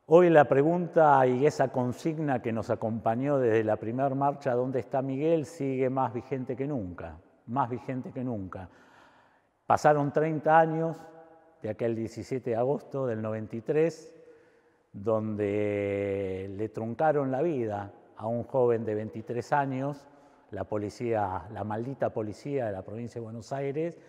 Hoy la pregunta y esa consigna que nos acompañó desde la primera marcha, ¿dónde está Miguel?, sigue más vigente que nunca, más vigente que nunca. Pasaron 30 años de aquel 17 de agosto del 93, donde le truncaron la vida a un joven de 23 años, la policía, la maldita policía de la provincia de Buenos Aires,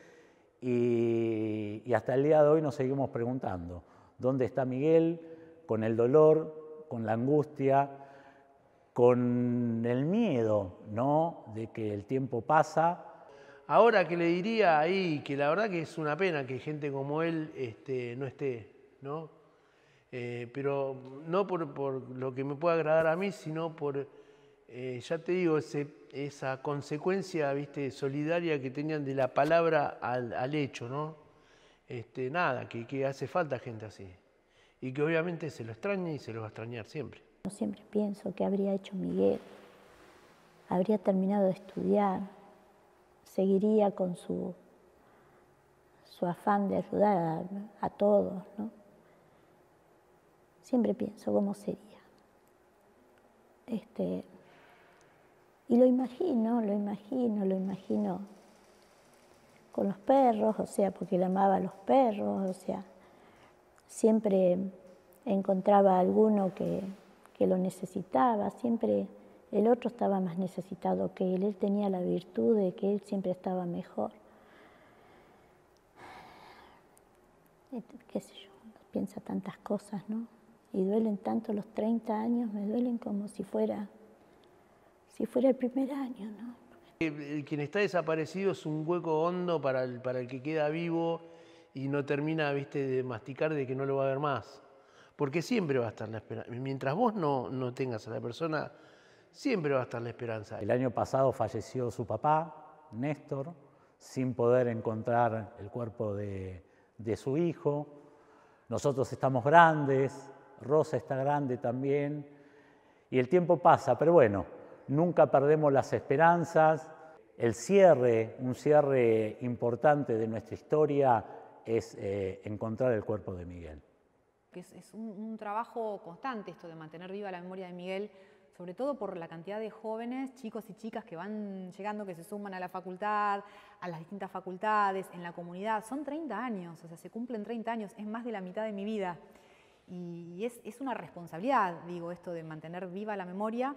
y hasta el día de hoy nos seguimos preguntando, ¿dónde está Miguel? Con el dolor, con la angustia, con el miedo, ¿no?, de que el tiempo pasa. Ahora que le diría ahí que la verdad que es una pena que gente como él no esté, ¿no? Pero no por lo que me pueda agradar a mí, sino por, ya te digo, esa consecuencia, ¿viste?, solidaria que tenían de la palabra al hecho, ¿no? Nada, que hace falta gente así. Y que obviamente se lo extraña y se lo va a extrañar siempre. Yo siempre pienso que habría hecho Miguel, habría terminado de estudiar, seguiría con su afán de ayudar a todos, ¿no? Siempre pienso cómo sería. Y lo imagino con los perros, o sea, porque él amaba a los perros, o sea, siempre encontraba alguno que lo necesitaba, siempre el otro estaba más necesitado que él tenía la virtud de que él siempre estaba mejor. Qué sé yo, piensa tantas cosas, ¿no? Y duelen tanto los 30 años, me duelen como si fuera el primer año, ¿no? Quien está desaparecido es un hueco hondo para el que queda vivo y no termina, ¿viste?, de masticar de que no lo va a ver más. Porque siempre va a estar la esperanza. Mientras vos no tengas a la persona, siempre va a estar la esperanza. El año pasado falleció su papá, Néstor, sin poder encontrar el cuerpo de su hijo. Nosotros estamos grandes, Rosa está grande también, y el tiempo pasa, pero bueno, nunca perdemos las esperanzas. El cierre, un cierre importante de nuestra historia es encontrar el cuerpo de Miguel. Es un trabajo constante esto de mantener viva la memoria de Miguel, sobre todo por la cantidad de jóvenes, chicos y chicas que van llegando, que se suman a la facultad, a las distintas facultades, en la comunidad. Son 30 años, o sea, se cumplen 30 años, es más de la mitad de mi vida. Y es una responsabilidad, digo, esto de mantener viva la memoria.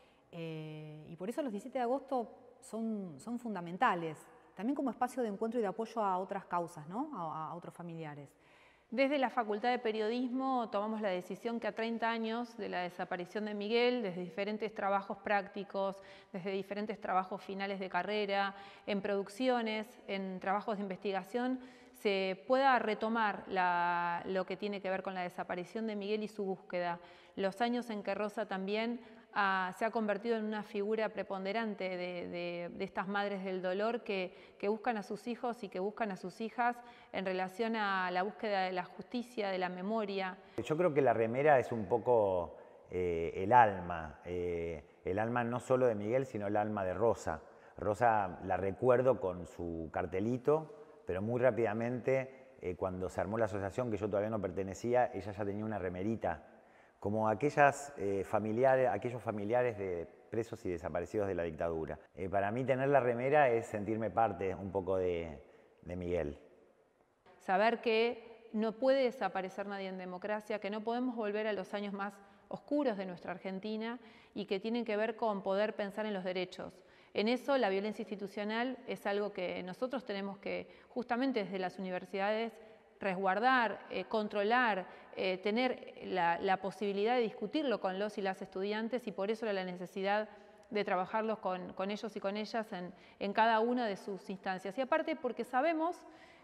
Y por eso los 17 de agosto son fundamentales, también como espacio de encuentro y de apoyo a otras causas, ¿no?, a otros familiares. Desde la Facultad de Periodismo tomamos la decisión que a 30 años de la desaparición de Miguel, desde diferentes trabajos prácticos, desde diferentes trabajos finales de carrera, en producciones, en trabajos de investigación, se pueda retomar lo que tiene que ver con la desaparición de Miguel y su búsqueda. Los años en que Rosa también se ha convertido en una figura preponderante de estas madres del dolor que buscan a sus hijos y que buscan a sus hijas en relación a la búsqueda de la justicia, de la memoria. Yo creo que la remera es un poco el alma no solo de Miguel, sino el alma de Rosa. Rosa la recuerdo con su cartelito, pero muy rápidamente, cuando se armó la asociación, que yo todavía no pertenecía, ella ya tenía una remerita, como aquellos familiares de presos y desaparecidos de la dictadura. Para mí tener la remera es sentirme parte un poco de Miguel. Saber que no puede desaparecer nadie en democracia, que no podemos volver a los años más oscuros de nuestra Argentina y que tienen que ver con poder pensar en los derechos. En eso la violencia institucional es algo que nosotros tenemos que, justamente desde las universidades, resguardar, controlar, tener la posibilidad de discutirlo con los y las estudiantes, y por eso la necesidad de trabajarlos con ellos y con ellas en cada una de sus instancias. Y aparte porque sabemos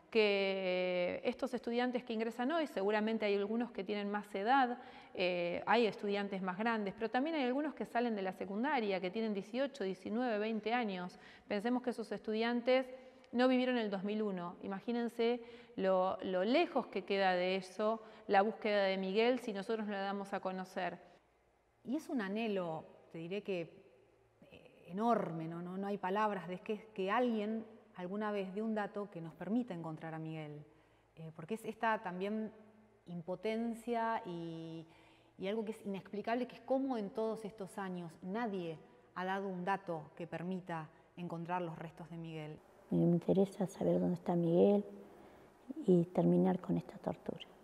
que estos estudiantes que ingresan hoy, seguramente hay algunos que tienen más edad, hay estudiantes más grandes, pero también hay algunos que salen de la secundaria, que tienen 18, 19, 20 años. Pensemos que esos estudiantes no vivieron el 2001. Imagínense lo lejos que queda de eso la búsqueda de Miguel si nosotros no la damos a conocer. Y es un anhelo, te diré que enorme, no hay palabras, de que alguien alguna vez dé un dato que nos permita encontrar a Miguel. Porque es esta también impotencia y Y algo que es inexplicable, que es cómo en todos estos años nadie ha dado un dato que permita encontrar los restos de Miguel. Me interesa saber dónde está Miguel y terminar con esta tortura.